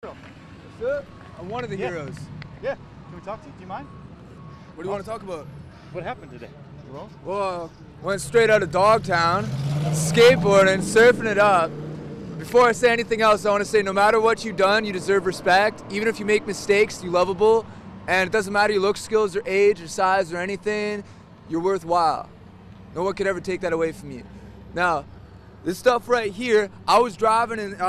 What's up? I'm one of the heroes. Yeah. Can we talk to you? Do you mind? What do you want to talk about? What happened today? Well, went straight out of Dogtown, skateboarding, surfing it up. Before I say anything else, I want to say no matter what you've done, you deserve respect. Even if you make mistakes, you're lovable. And it doesn't matter your look, skills, or age, or size, or anything, you're worthwhile. No one could ever take that away from you. Now, this stuff right here, I was driving and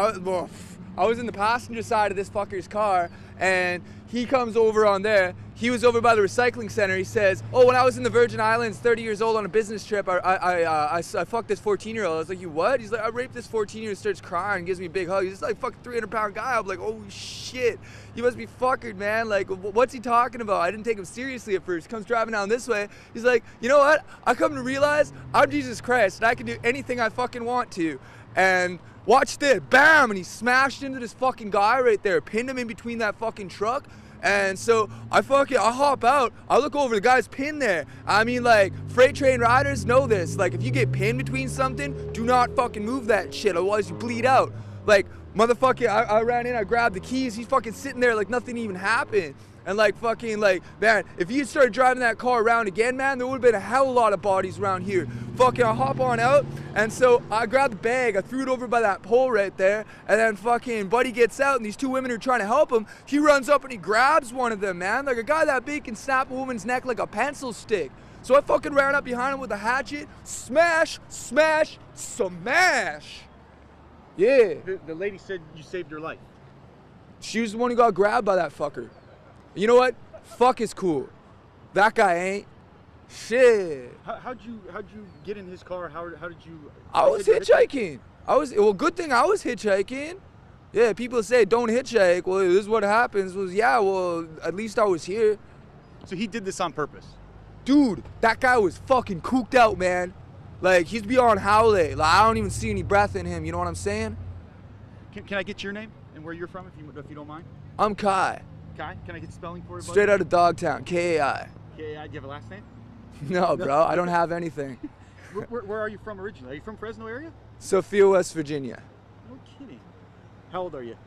I was in the passenger side of this fucker's car, and he comes over on there. He was over by the recycling center. He says, "Oh, when I was in the Virgin Islands, 30 years old on a business trip, I fucked this 14-year-old." I was like, "You what?" He's like, "I raped this 14-year-old." Starts crying, gives me a big hug. He's like, "Fucking 300-pound guy." I'm like, "Oh shit, you must be fuckered, man. Like, what's he talking about?" I didn't take him seriously at first. He comes driving down this way. He's like, "You know what? I come to realize I'm Jesus Christ, and I can do anything I fucking want to." And watch this, bam, and he smashed into this fucking guy right there, pinned him in between that fucking truck. And so I hop out, I look over, the guy's pinned there. I mean, like, freight train riders know this. Like, if you get pinned between something, do not fucking move that shit, otherwise you bleed out. Like, motherfucker, I ran in, I grabbed the keys, he's fucking sitting there like nothing even happened. And like fucking like, man, if you started driving that car around again, man, there would have been a hell of a lot of bodies around here. Fucking I hop on out, and so I grabbed the bag, I threw it over by that pole right there, and then fucking buddy gets out, and these two women are trying to help him. He runs up and he grabs one of them, man. Like a guy that big can snap a woman's neck like a pencil stick. So I fucking ran up behind him with a hatchet, smash, smash, smash. Yeah. The lady said you saved her life. She was the one who got grabbed by that fucker. You know what? Fuck is cool. That guy ain't. Shit. How'd you get in his car? How did you? I was hitchhiking. Well, good thing I was hitchhiking. Yeah, people say don't hitchhike. Well, this is what happens. Yeah, well, at least I was here. So he did this on purpose? Dude, that guy was fucking cooked out, man. Like, he's beyond Howley. Like, I don't even see any breath in him. You know what I'm saying? Can I get your name and where you're from, if you don't mind? I'm Kai. Kai? Can I get the spelling for you, buddy? Straight out of Dogtown, K-A-I. K-A-I. Do you have a last name? No, bro, I don't have anything. Where are you from originally? Are you from Fresno area? Sophia, West Virginia. No kidding. How old are you?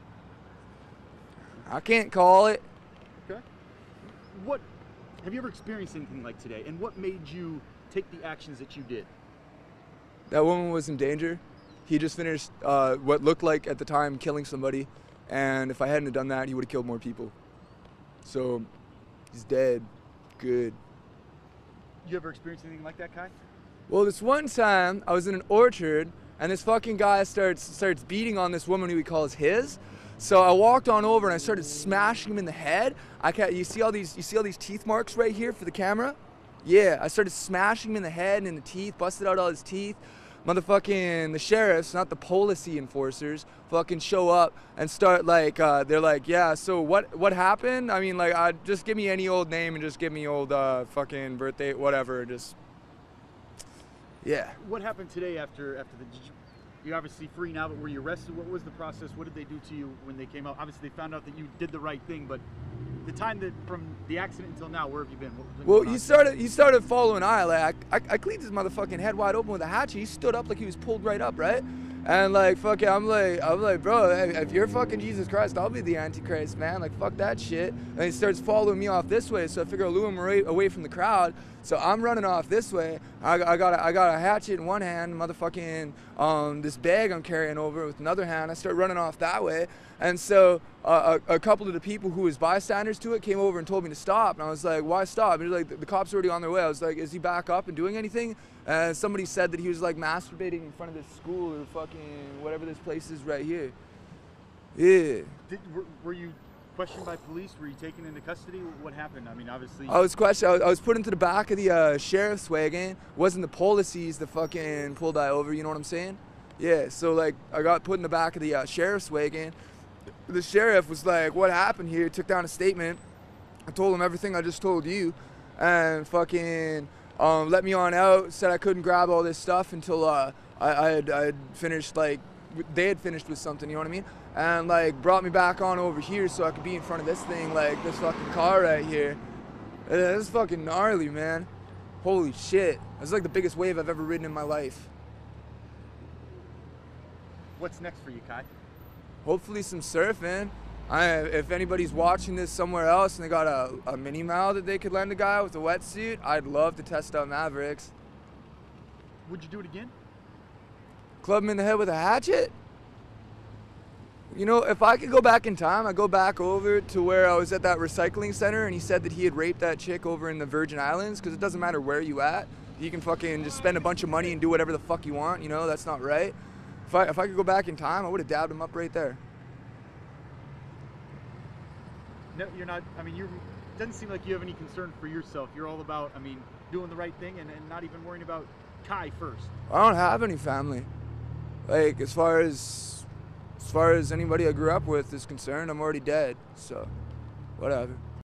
I can't call it. Okay. What have you ever experienced anything like today? And what made you take the actions that you did? That woman was in danger. He just finished what looked like at the time killing somebody, and if I hadn't have done that, he would have killed more people. So he's dead. Good. You ever experienced anything like that, Kai? Well, this one time I was in an orchard, and this fucking guy starts beating on this woman who he calls his. So I walked on over and I started smashing him in the head. You see all these teeth marks right here for the camera? Yeah, I started smashing him in the head and in the teeth, busted out all his teeth. Motherfucking the sheriffs, not the policy enforcers, fucking show up and start like, they're like, yeah, so what happened? I mean, like, just give me any old name and just give me old fucking birthday, whatever, just, yeah. What happened today after you're obviously free now, but were you arrested? What was the process? What did they do to you when they came out? Obviously, they found out that you did the right thing, but the time that from the accident until now, where have you been? Well, he started following I cleaned his motherfucking head wide open with a hatchet. He stood up like he was pulled right up, right? And like fucking, I'm like, bro, if you're fucking Jesus Christ, I'll be the Antichrist, man. Like, fuck that shit. And he starts following me off this way, so I figure I'll lure him away from the crowd. So I'm running off this way. I got a hatchet in one hand, motherfucking this bag I'm carrying over with another hand. I start running off that way, and so a couple of the people who was bystanders to it came over and told me to stop. And I was like, why stop? And he was like, the cops are already on their way. I was like, is he back up and doing anything? And somebody said that he was like masturbating in front of this school or fucking whatever this place is right here. Yeah. Were you questioned by police? Were you taken into custody? What happened? I mean, obviously. I was questioned. I was put into the back of the sheriff's wagon. It wasn't the policies that fucking pulled I over. You know what I'm saying? Yeah. So like, I got put in the back of the sheriff's wagon. The sheriff was like, "What happened here?" Took down a statement. I told him everything I just told you, and fucking let me on out. Said I couldn't grab all this stuff until I had finished, like they had finished with something. You know what I mean? And like brought me back on over here so I could be in front of this thing, like this fucking car right here. This is fucking gnarly, man. Holy shit. This is like the biggest wave I've ever ridden in my life. What's next for you, Kai? Hopefully some surfing. If anybody's watching this somewhere else and they got a mini Mal that they could lend a guy with a wetsuit, I'd love to test out Mavericks. Would you do it again? Club him in the head with a hatchet? You know, if I could go back in time, I'd go back over to where I was at that recycling center and he said that he had raped that chick over in the Virgin Islands, because it doesn't matter where you at. You can fucking just spend a bunch of money and do whatever the fuck you want, you know? That's not right. If I could go back in time, I would have dabbed him up right there. No, you're not. I mean, it doesn't seem like you have any concern for yourself. You're all about, I mean, doing the right thing and not even worrying about Kai first. I don't have any family. Like, as far as anybody I grew up with is concerned, I'm already dead. So, whatever.